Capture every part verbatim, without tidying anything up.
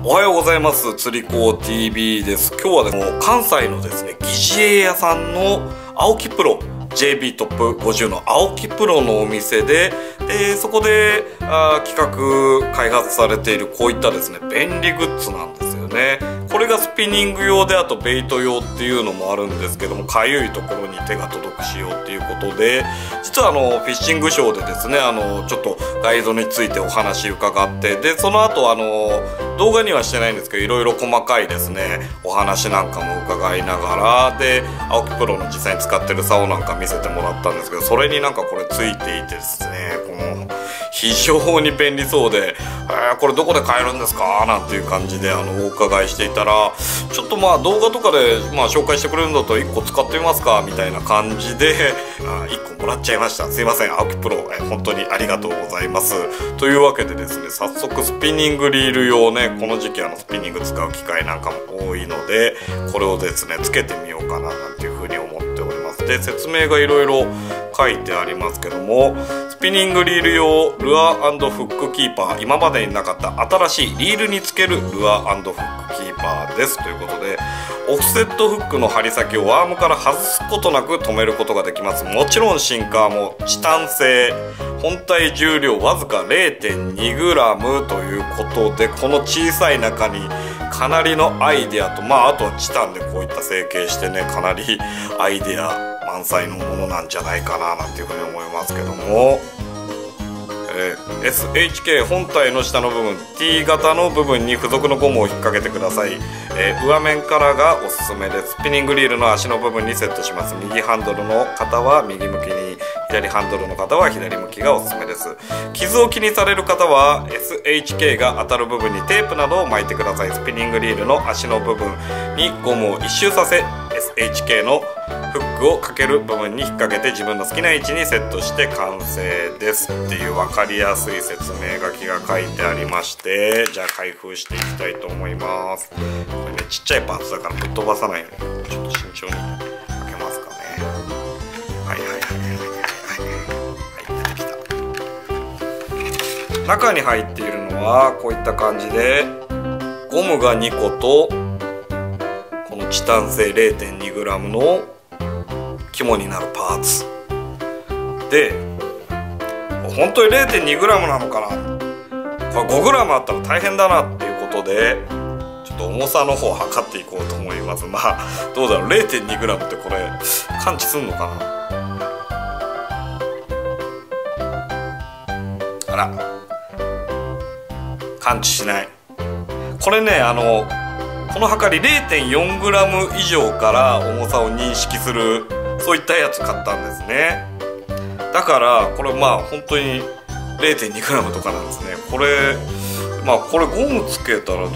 おはようございます。釣り子 ティービー です。今日はですね、関西のですね、疑似餌屋さんの青木プロ ジェービー トップごじゅうの青木プロのお店で、でそこであ企画開発されているこういったですね、便利グッズなんですよね。これがスピニング用で、あとベイト用っていうのもあるんですけども、かゆいところに手が届く仕様っていうことで、実はあのフィッシングショーでですね、あのちょっとガイドについてお話伺って、でその後あの動画にはしてないんですけど、いろいろ細かいですねお話なんかも伺いながら、で青木プロの実際に使ってる竿なんか見せてもらったんですけど、それになんかこれついていてですね、この非常に便利そうで、えー、これどこで買えるんですかなんていう感じであのお伺いしていたら、ちょっとまあ動画とかでまあ紹介してくれるんだといっこ使ってみますかみたいな感じであいっこもらっちゃいました。すいません、青木プロ、えー、本当にありがとうございます。というわけでですね、早速スピニングリール用ね、この時期あのスピニング使う機会なんかも多いので、これをですねつけてみようかななんていうふうに思っております。で説明がいろいろ書いてありますけども、スピニングリール用ルアー&フックキーパー、今までになかった新しいリールにつけるルアー&フックキーパーですということで、オフセットフックの針先をワームから外すことなく止めることができます。もちろんシンカーもチタン製、本体重量わずか れいてんにグラム ということで、この小さい中にかなりのアイデアと、まああとはチタンでこういった成形してね、かなりアイデア満載のものなんじゃないかななんていうふうに思いますけども、えー、エスエイチケー 本体の下の部分 T 型の部分に付属のゴムを引っ掛けてください。えー、上面からがおすすめです。スピニングリールの足の部分にセットします。右ハンドルの方は右向きに、左ハンドルの方は左向きがおすすめです。傷を気にされる方は エスエイチケー が当たる部分にテープなどを巻いてください。スピニングリールの足の部分にゴムを一周させ、 エスエイチケー のフックをかける部分に引っ掛けて自分の好きな位置にセットして完成ですっていう分かりやすい説明書きが書いてありまして、じゃあ開封していきたいと思います。これねちっちゃいパーツだからぶっ飛ばさないようにちょっと慎重に開けますかね。はいはいはいはいはいはい、出てきた。中に入っているのはこういった感じで、ゴムがにこと、このチタン製 れいてんにグラム の肝になるパーツで、本当に れいてんにグラム なのかな、これ ごグラム あったら大変だなっていうことで、ちょっと重さの方を測っていこうと思います。まあどうだろう、 れいてんにグラム ってこれ感知すんのかな。あら、感知しない。これね、あのこのはかり れいてんよんグラム 以上から重さを認識する、そういったやつ買ったんですね。だからこれまあ本当に れいてんにグラム とかなんですね。これまあこれゴムつけたらどう、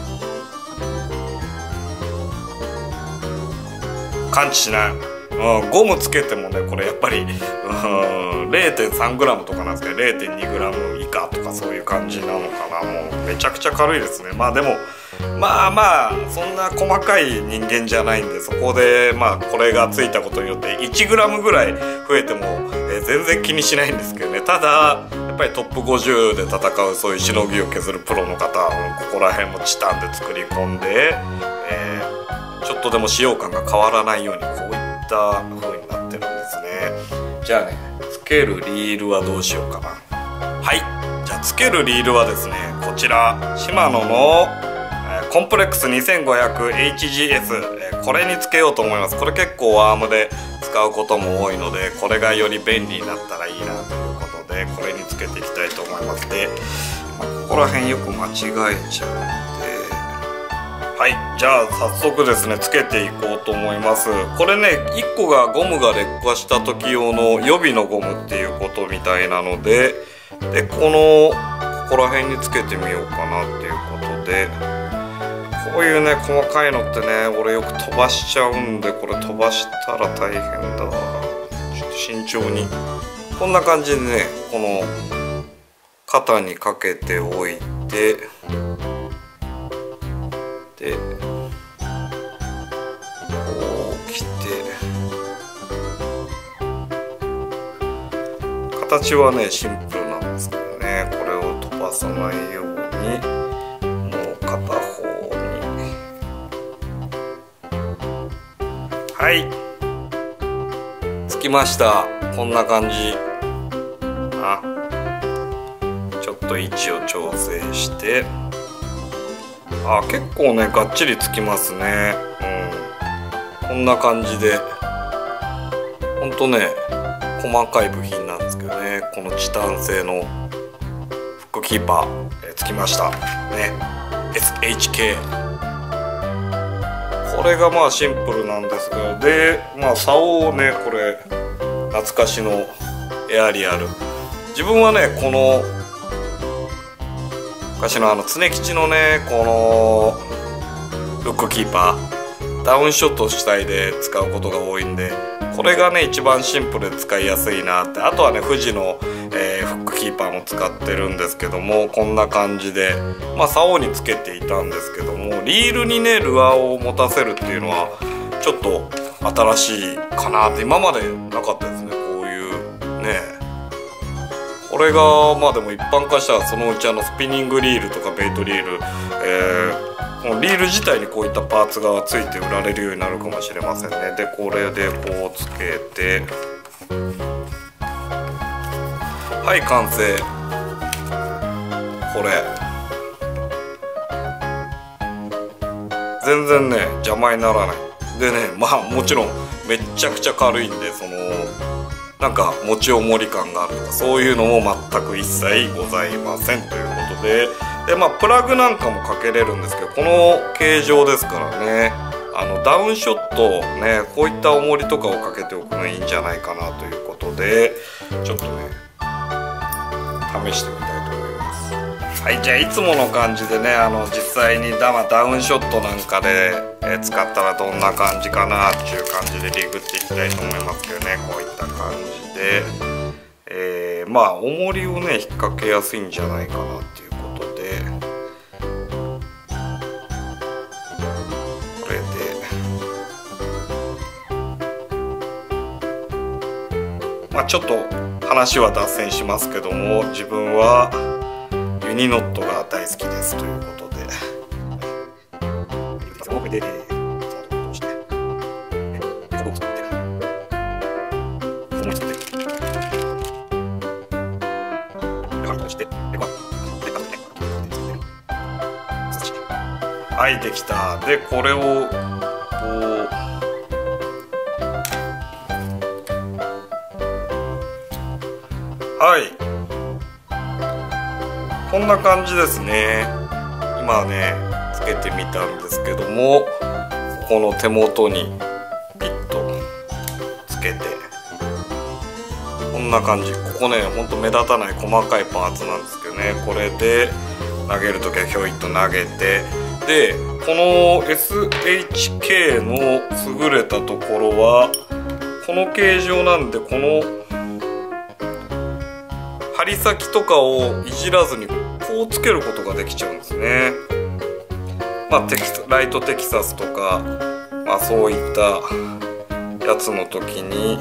感知しない。うん、ゴムつけてもね、これやっぱり、うん、れいてんさんグラム とかなんですけど れいてんにグラム 以下とかそういう感じなのかな。もうめちゃくちゃ軽いですね。まあでもまあまあそんな細かい人間じゃないんで、そこでまあこれがついたことによっていちグラム ぐらい増えても、えー、全然気にしないんですけどね。ただやっぱりトップごじゅうで戦うそういうしのぎを削るプロの方、ここら辺もチタンで作り込んで、えー、ちょっとでも使用感が変わらないようにこういった風になってるんですね。じゃあね、つけるリールはどうしようかな。はい、じゃあつけるリールはですね、こちらシマノのコンプレックス にせんごひゃくエイチジーエス、 これにつけようと思います。これ結構ワームで使うことも多いので、これがより便利になったらいいなということで、これにつけていきたいと思います。で、まあ、ここら辺よく間違えちゃうんで、はい、じゃあ早速ですねつけていこうと思います。これねいっこがゴムが劣化した時用の予備のゴムっていうことみたいなので、でこのここら辺につけてみようかなっていうことで、こういうね細かいのってね俺よく飛ばしちゃうんで、これ飛ばしたら大変だわ。ちょっと慎重にこんな感じでね、この肩にかけておいて、でこう来て、形はねシンプルなんですけどね、これを飛ばさないようにもう片方に、はいつきました。こんな感じ。あちょっと位置を調整して、あ結構ねがっちりつきますね。うん、こんな感じでほんとね細かい部品なんですけどね、このチタン製のフックキーパー、えー、つきましたね。 エスエイチケー、 これがまあシンプルなんですけど、でまあ竿をねこれ懐かしのエアリアル、自分はねこの昔のあの常吉のねこのフックキーパーダウンショット主体で使うことが多いんで、これがね一番シンプルで使いやすいなって。あとはね富士の、えー、フックキーパーも使ってるんですけども、こんな感じでまあ竿につけていたんですけども、リールにねルアーを持たせるっていうのはちょっと新しいかなって。今までなかったですね、こういうね。これがまあでも一般化したらそのうちあのスピニングリールとかベイトリール、えー、このリール自体にこういったパーツがついて売られるようになるかもしれませんね。でこれでこうつけて、はい完成。これ全然ね邪魔にならないでね、まあもちろんめっちゃくちゃ軽いんで、そのなんか持ち重り感があるとかそういうのも全く一切ございませんということで、でまあプラグなんかもかけれるんですけど、この形状ですからね、あのダウンショットねこういった重りとかをかけておくのいいんじゃないかなということで、ちょっとね試してみたいと思います。はい、じゃあいつもの感じでね、あの実際にダダウンショットなんかで、えー、使ったらどんな感じかなっていう感じでリグっていきたいと思いますけどね、こういった感じで、えー、まあ重りをね引っ掛けやすいんじゃないかなっていうことで、これでまあちょっと話は脱線しますけども、自分はユニノットが大好きですということで、はいできた。でこれをこうはいこんな感じですね。今ねつけてみたんですけども、この手元にピッとつけてこんな感じ。ここねほんと目立たない細かいパーツなんですけどね、これで投げるときはひょいっと投げて、でこの エスエイチケー の優れたところはこの形状なんで、この針先とかをいじらずにこうつけることができちゃうんですね。まあテキライトテキサスとか、まあ、そういったやつの時に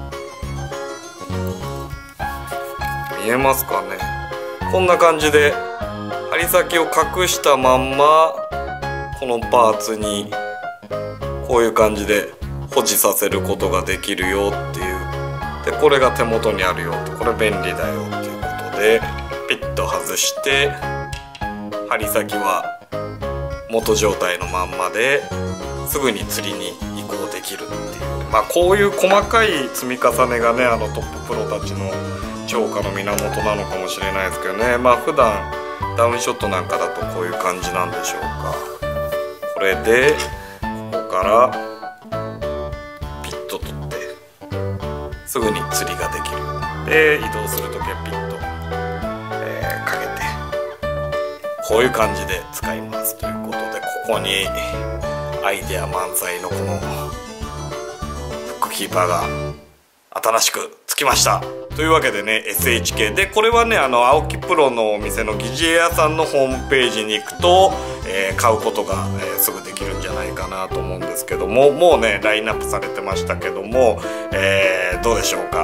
見えますかね、こんな感じで針先を隠したまんまこのパーツにこういう感じで保持させることができるよっていう。でこれが手元にあるよって、これ便利だよっていうことでピッと外して針先は元状態のまんまですぐに釣りに移行できるっていう、まあこういう細かい積み重ねがねあのトッププロたちの超過の源なのかもしれないですけどね。まあ普段ダウンショットなんかだとこういう感じなんでしょうか。これでここからピッと取ってすぐに釣りができる。で移動する時はピッと、えー、かけてこういう感じで使いますということで、ここにアイデア満載のこのフックキーパーが新しくつきました。というわけでね エスエイチケー でこれはねあの青木プロのお店の疑似エアさんのホームページに行くと、えー、買うことが、えー、すぐできるんじゃないかなと思うんですけども、もうねラインナップされてましたけども、えー、どうでしょうか。こ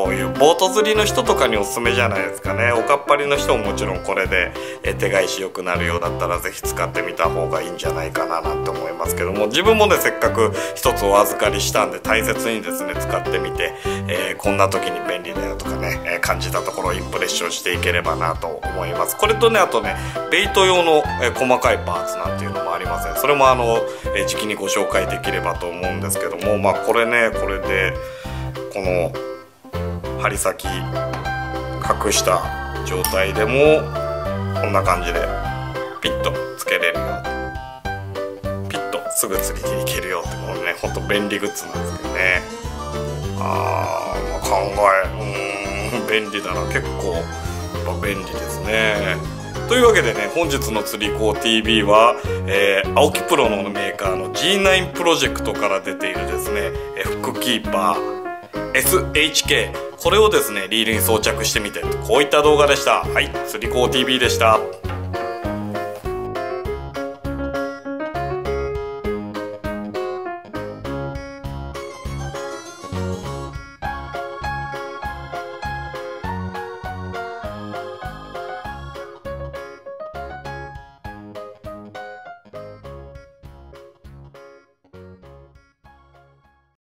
そういうボート釣りの人とかにおすすめじゃないですかね。おかっぱりの人ももちろんこれで手返し良くなるようだったら是非使ってみた方がいいんじゃないかななんて思いますけども、自分もねせっかく一つお預かりしたんで大切にですね使ってみて、えー、こんな時に便利だよとかね、えー、感じたところをインプレッションしていければなと思います。これとねあとねベイト用の、えー、細かいパーツなんていうのもありますね。それもあの、えー、時期にご紹介できればと思うんですけども、まあこれねこれでこの針先隠した状態でもこんな感じでピッとつけれるようピッとすぐ釣りに行けるよってもうねほんと便利グッズなんですけどね。あー、まあ、考えうーん便利だな、結構やっぱ便利ですね。というわけでね本日の釣り子 ティービー は、えー、青木プロのメーカーの ジーナイン プロジェクトから出ているですねフックキーパー エスエイチケー、 これをですねリールに装着してみてこういった動画でした。はい、釣り子 ティービー でした。